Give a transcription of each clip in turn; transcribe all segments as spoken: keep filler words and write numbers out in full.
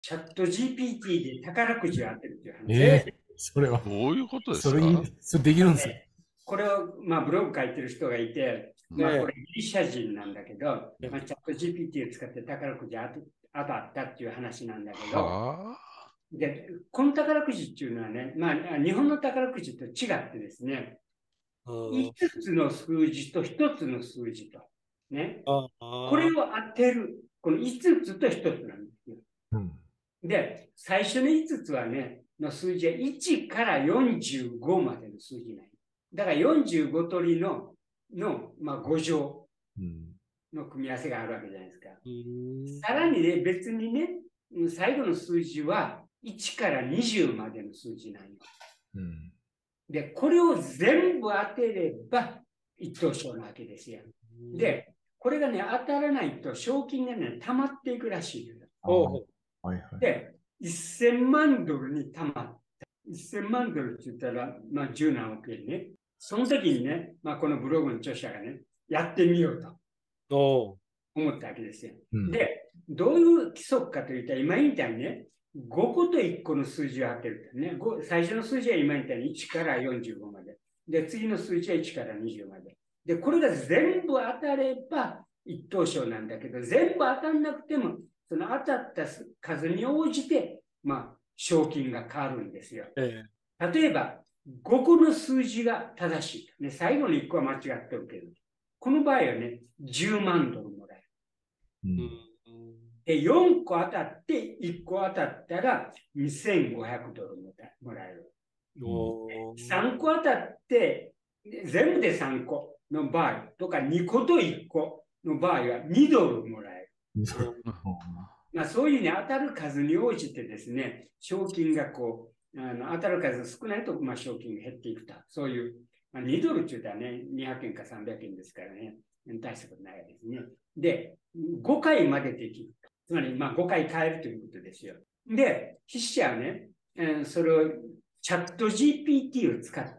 チャット ジーピーティー で宝くじを当てるっていう話。 ええそれは、 どういうことですか？ それいい、それできるんですよ。 これを、まあ、ブログ書いてる人がいて、まあ、これギリシャ人なんだけど、まあ、チャット ジーピーティー を使って宝くじ当当たったっていう話なんだけど、 はで、この宝くじっていうのはね、まあ、日本の宝くじと違ってですね、いつつの数字とひとつの数字と、ね、これを当てる、このいつつとひとつなんですよ。 うん。 で、最初のいつつはね、の数字はいちからよんじゅうごまでの数字なんだからよんじゅうご通りの、の、まあ、ご乗の組み合わせがあるわけじゃないですか。さらにね、別にね、最後の数字はいちからにじゅうまでの数字なんよ。 うん。 で、これを全部当てれば一等賞なわけですよ。で、これがね、当たらないと賞金がね、溜まっていくらしいです。 はいはい。 で、せんまんドルに溜まった。せんまんドルって言ったら、まあ、じゅう何億円ね。その時にね、まあ、このブログの著者がね、やってみようと思ったわけですよ。 うん、 で、どういう規則かといったら、今みたいにね、ごこといっこの数字を当てるとね、最初の数字は今みたいにいちからよんじゅうごまで。で、次の数字はいちからにじゅうまで。で、これが全部当たれば一等賞なんだけど、全部当たらなくても、その当たった数に応じて、まあ、賞金が変わるんですよ。ええ、例えば、ごこの数字が正しい、ね。最後のいっこは間違ってるけど、この場合はね、じゅうまんドルもらえる。うんで、よんこ当たっていっこ当たったらにせんごひゃくドルもらえる。さんこ当たって全部でさんこの場合とかにこといっこの場合はにドルもらえる。まあ、そういうね、当たる数に応じてですね、賞金がこう、あの当たる数少ないと、まあ、賞金が減っていくと。そういう、まあ、にドルって言ったらね、にひゃくえんかさんびゃくえんですからね、大したことないですね。で、ごかいまでできる。つまり、まあ、ごかい変えるということですよ。で、筆者はね、えー、それをチャット ジーピーティー を使って、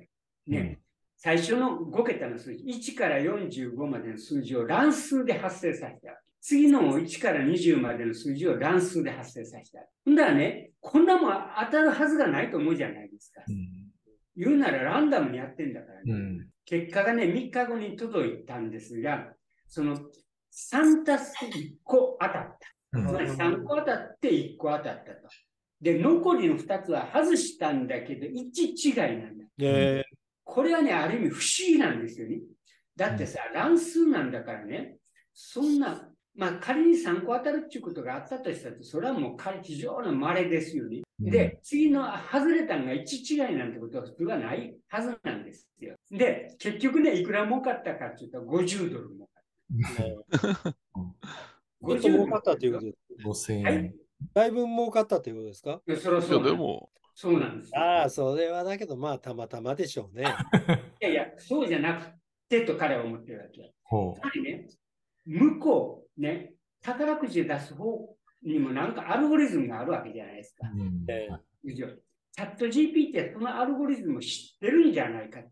ね、うん、最初のごけたの数字、いちからよんじゅうごまでの数字を乱数で発生させた。次のいちからにじゅうまでの数字を乱数で発生させた。ほんだらね、こんなもん当たるはずがないと思うじゃないですか。うん、言うならランダムにやってんだからね。うん、結果がね、みっかごに届いたんですが、そのさんたすいっこ当たった。つまりさんこ当たっていっこ当たったと。で、残りのふたつは外したんだけど、いち違いなんだ。えー、これはね、ある意味不思議なんですよね。だってさ、乱数なんだからね、そんな、まあ仮にさんこ当たるっていうことがあったとしたら、それはもう非常に稀ですよね。で、次の外れたのがいち違いなんてことは普通はないはずなんですよ。で、結局ね、いくら儲かったかっていうとごじゅうドル儲かった。 ごじゅうドル儲かったということです。 ごせんえん。 はい、だいぶ儲かったということですか？ それはそういや、でも。 そうなんですよ。 ああ、それはだけど、まあ、たまたまでしょうね。 いやいや、そうじゃなくてと彼は思ってるわけ。つまりね、向こう、ね、宝くじで出す方にもなんかアルゴリズムがあるわけじゃないですか。うんえー、チャット ジーピーティー ってそのアルゴリズムを知ってるんじゃないか。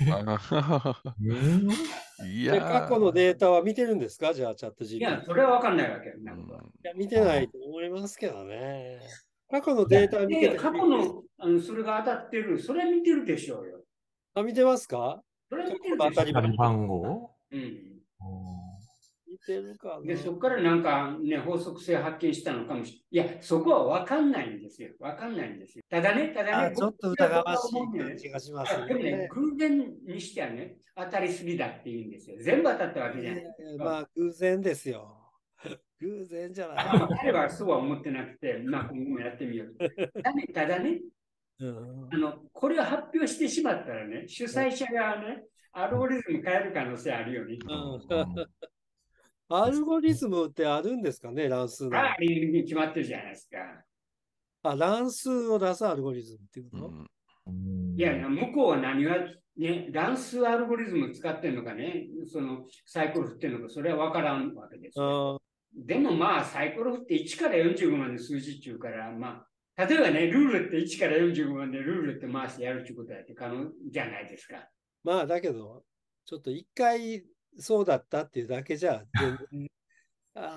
いや過去のデータは見てるんですか？じゃあ、チャット ジーピーティー。 いや、それは分かんないわけよ。なんかいや、見てないと思いますけどね。過去のデータ見てて。 過去のあのそれが当たってる、それは見てるでしょうよ。 あ、見てますか？ それは見てるでしょう。 当たり番号？うん。 見てるかな。 で、そこからなんかね、法則性を発見したのかもしれない。いや、そこは分かんないんですよ。分かんないんですよ。ただね、ただね、 ちょっと疑わしい感じがしますね。 でもね、偶然にしてはね、当たりすぎだって言うんですよ。全部当たったわけじゃない。 まあ、偶然ですよ。偶然じゃない。 彼はそうは思ってなくて、まあ、今後もやってみよう。ただね、ただね、うん、あの、これを発表してしまったらね、主催者側ね、アルゴリズム変える可能性あるよね。うんアルゴリズムってあるんですかね、乱数の。 ああ、に決まってるじゃないですか。 あ、乱数を出すアルゴリズムっていうこと、 うん、いや、向こうは何は、ね、乱数アルゴリズムを使ってるのかね、そのサイコロ振ってるのか、それは分からんわけですよ。でもまあ、サイコロ振っていちからよんじゅうごまで数字っていうから、まあ、例えばね、ルールっていちからよんじゅうごまでルールって回してやるっていうことだって可能じゃないですか。 まあ、だけど、ちょっと一回そうだったっていうだけじゃ、全然あ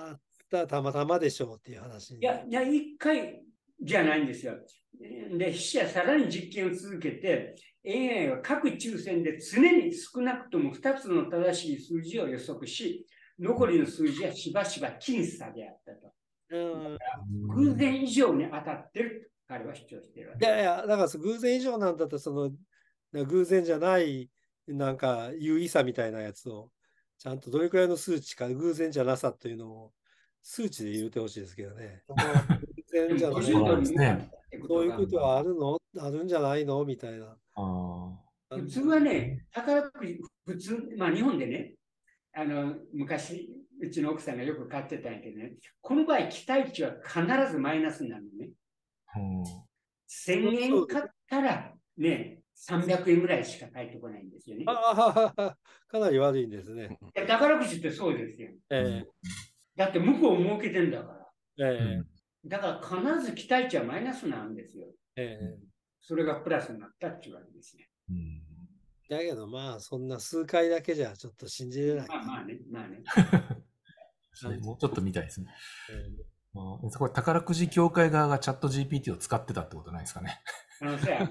たたまたまでしょうっていう話に。 いや、いや、一回じゃないんですよ。で、筆者はさらに実験を続けて、エーアイ は各抽選で常に少なくともふたつの正しい数字を予測し、残りの数字はしばしば僅差であったと。偶然以上に当たってると彼は主張しているわけ。 いやいや、だから偶然以上なんだったら、その偶然じゃないなんか有意差みたいなやつをちゃんとどれくらいの数値か偶然じゃなさというのを数値で言うてほしいですけどね。偶然じゃない。そういうことはあるのあるんじゃないのみたいな。 普通はね、宝くじ、普通、まあ日本でね、あの昔、うちの奥さんがよく買ってたんやけどね、この場合、期待値は必ずマイナスになるのね。せんえん買ったらね、さんびゃくえんぐらいしか返ってこないんですよね。 ああ、かなり悪いんですね。 宝くじってそうですよ。 えー、 だって向こう儲けてんだから。 えー、 だから必ず期待値はマイナスなんですよ。えー、それがプラスになったっていうわけですね。 うん、だけどまあ、そんな数回だけじゃちょっと信じれない。 まあまあね、まあね。 もうちょっと見たいですね。えーまあ、これ宝くじ協会側がチャット ジーピーティー を使ってたってことないですかね。 あのさ、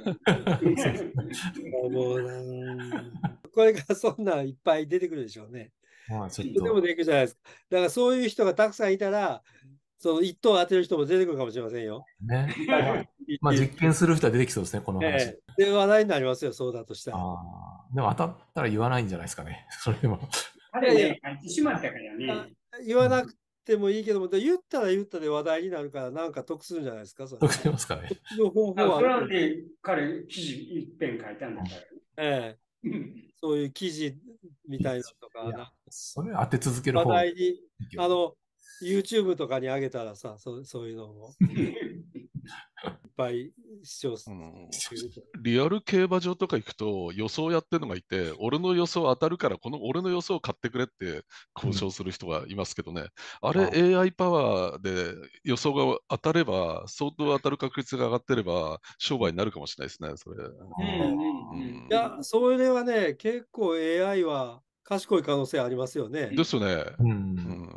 もうこれがそんないっぱい出てくるでしょうね。 まあちょっと。 でも出てくるじゃないですか。だからそういう人がたくさんいたら、その一等当てる人も出てくるかもしれませんよ。 ね。まあ実験する人は出てきそうですね、この話。 ええ、で、話題になりますよ、そうだとしたら。 あでも当たったら言わないんじゃないですかね。それでも。 あれね、やってしまったからね。 言わなくてもいいけども、言ったら言ったで話題になるから、なんか得するんじゃないですか、それ。 得しますかね。 の方法は。 それはね、彼、記事一遍書いたんだから。 ええ。そういう記事みたいなとか。 それ当て続ける方話題に、あの、YouTube とかに上げたらさ、そうそういうのをいっぱい視聴する、うん。 リアル競馬場とか行くと予想やってるのがいて、俺の予想当たるから、この俺の予想を買ってくれって交渉する人がいますけどね。うん、あれ、エーアイ パワーで予想が当たれば、相当当たる確率が上がってれば、商売になるかもしれないですね、それ。 うん、いや、それはね、結構 エーアイ は賢い可能性ありますよね。 ですよね。 うん。うん、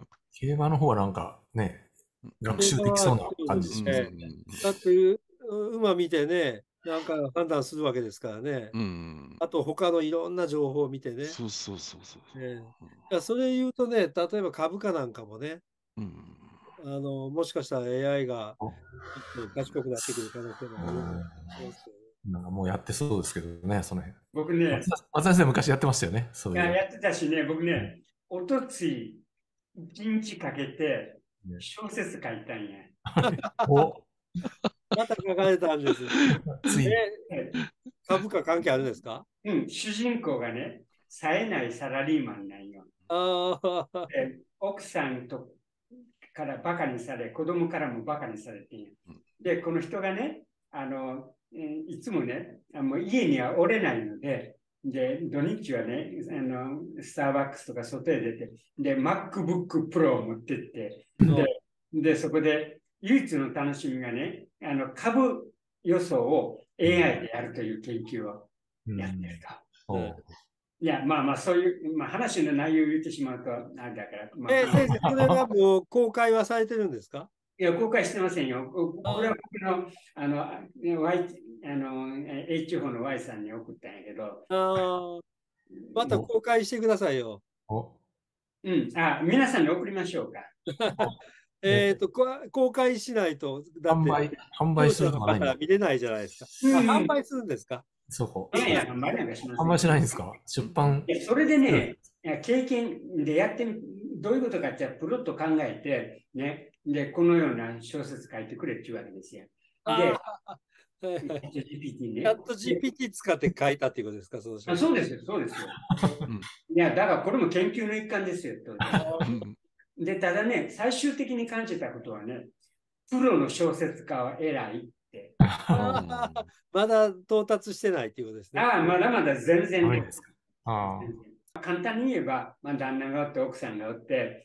競馬の方はなんかね、学習できそうな感じしますね。 だって、馬見てね、なんか判断するわけですからね。 うん、 あと、他のいろんな情報を見てね。 そうそうそうそう。 ね、いやそれ言うとね、例えば株価なんかもね、うん、あのもしかしたら エーアイ が賢くなってくる可能性もあるんですけど。 なんかもうやってそうですけどね、その辺。 僕ね、 松田先生昔やってましたよね、そういう。 いや、やってたしね、僕ね、おとつい一日かけて小説書いたんや。 おまた書かれたんです。つい。株価関係あるんですか？ うん、主人公がね、冴えないサラリーマンなんよ。あで奥さんとからバカにされ、子供からもバカにされてんや。で、この人がね、あの、いつもね、もう家にはおれないので、で、土日はね、あの、スターバックスとか外へ出て、で、MacBook Pro を持ってって、で、でそこで唯一の楽しみがね、あの、株予想を エーアイ でやるという研究をやってると。うんうん、いや、まあまあ、そういう、まあ、話の内容を言ってしまうと、あれだから。まあ、 えー、先生、これはもう公開はされてるんですか？ いや、公開してませんよ。これは僕の、あの、Y、あの、H 法の Y さんに送ったんやけど。 あまた公開してくださいよ。 うん、あ、皆さんに送りましょうか。 えっと、公開しないと、 だって、販売、販売するのがない見れないじゃないですか。うん、販売するんですか？ そう。いやいや、販売なんかしません。 販売しないんですか？出版。 いや、それでね、いや経験でやってみ、どういうことかって、プロッと考えて、ね、で、このような小説書いてくれっていうわけですよ。で、チャット ジーピーティー ね。 チャット ジーピーティー 使って書いたっていうことですか？ そうあそうですよ、そうですよ。いや、だからこれも研究の一環ですよ。で、ただね、最終的に感じたことはね、プロの小説家は偉いって。 まだ到達してないっていうことですね。 ああ、まだまだ全然ね。 あ簡単に言えば、まあ、旦那がおって、奥さんがおって。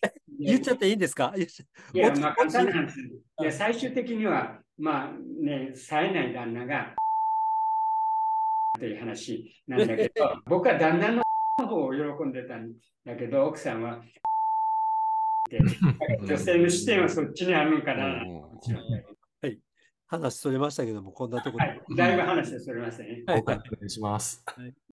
言っちゃっていいんですか？ いや、まあ、簡単な話。で、最終的には、まあね、冴えない旦那が、という話なんだけど、僕は旦那の方を喜んでたんだけど、奥さんは、 女性の視点はそっちにあるのかな。 うんうんはい。話それましたけども、こんなところで。 はい。だいぶ話がそれましたね。 お願いします。 はい